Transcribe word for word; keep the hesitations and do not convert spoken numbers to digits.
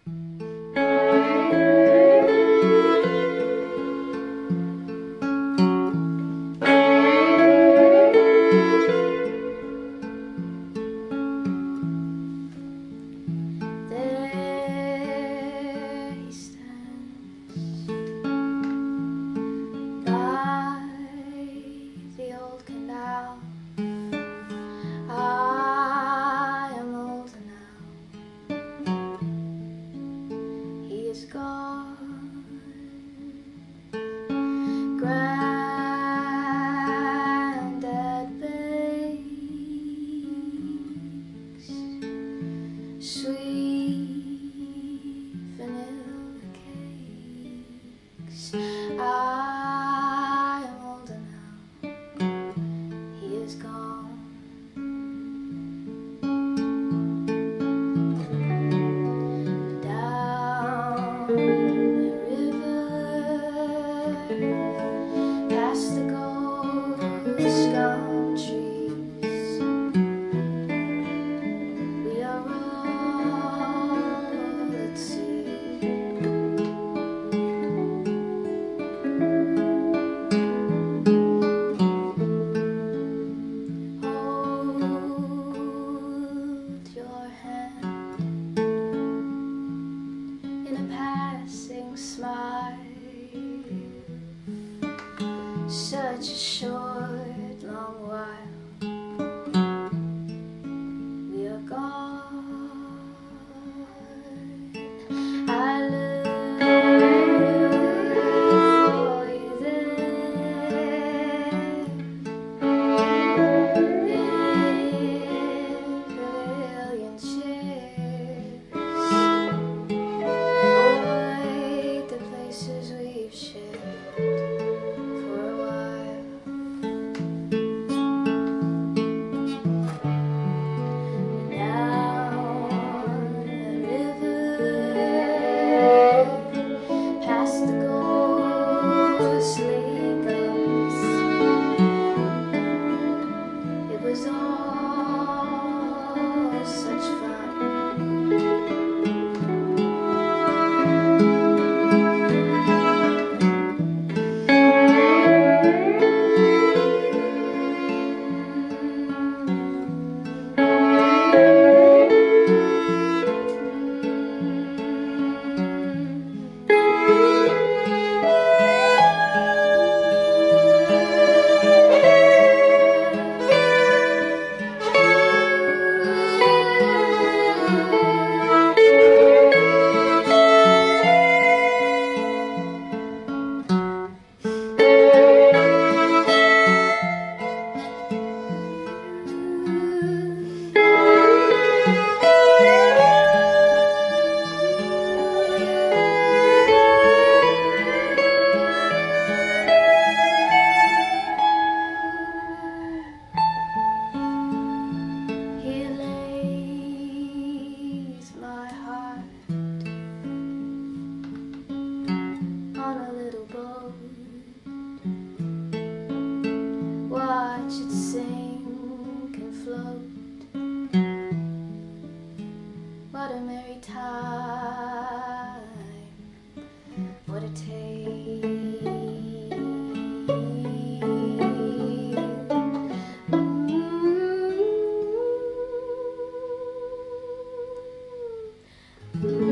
Granddad bakes sweet vanilla cakes. I am older now, he is gone. Down the river, past the ghost gum trees, we are all at sea. Hold your hand in a passing smile, such a short, long while, we are gone. I look for you there, in pavilion chairs, like the places we've shared for a while. Down the river, past the ghostly gums, it was all such fun. He lays my heart on a little boat, watch it sink and float. What a merry time, what a tale. Mm-hmm.